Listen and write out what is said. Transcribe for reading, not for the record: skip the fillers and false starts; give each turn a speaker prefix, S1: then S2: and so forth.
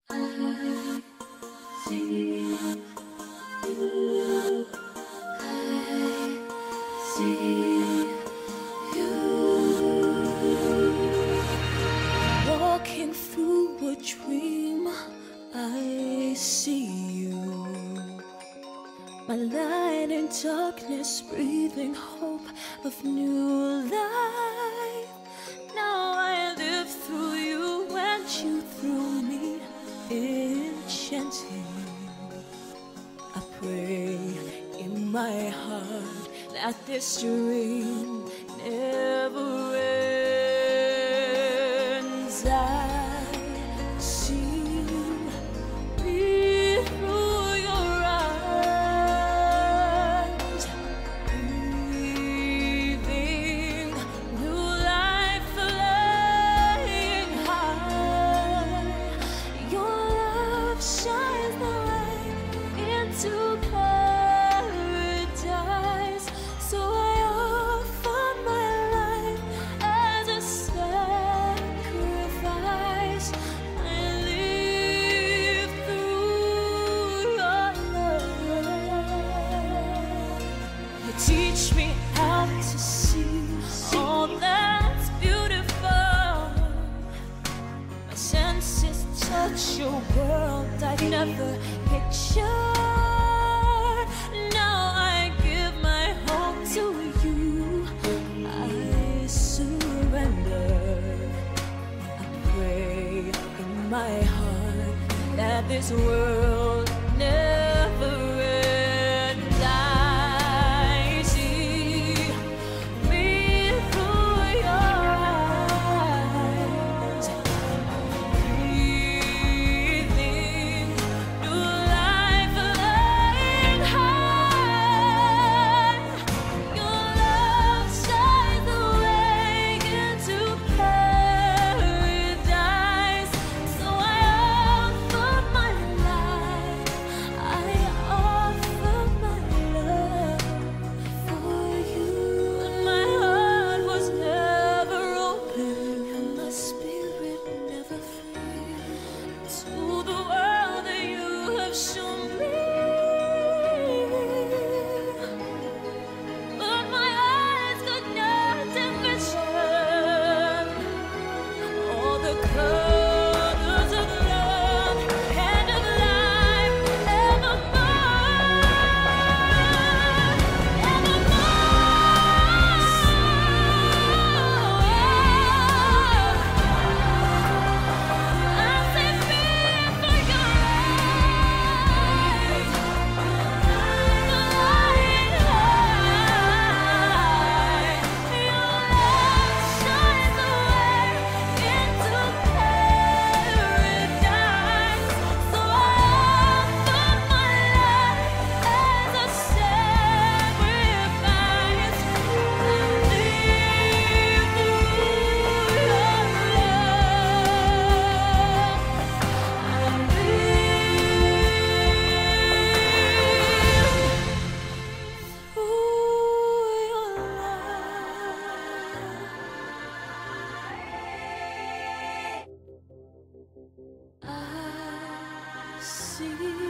S1: I see you. I see you. Walking through a dream, I see you. My light in darkness, breathing hope of new life. Now I live through you and you through me, enchanting. I pray in my heart that this dream never ends. I see me through your eyes, breathing new life, flying high. Your love shines the way into paradise. So I offer my life as a sacrifice. I live through your love. You teach me how to see all that's beautiful. My senses touch your world I've never pictured. Now I give my home to you. I surrender. I pray in my heart that this world never ends. I see me through your eyes, breathing new life, flying high. Your love shines the way into paradise. So I offer my life. I offer my love for you. And my heart was never open, and my spirit never free to the world that you have shown me. But my eyes could not envision all the colors of love and of life evermore, I say fear for your eyes, flying high. Your love shines the way into paradise. So I offer my life as a sacrifice. I live through your love. I live through your love. I see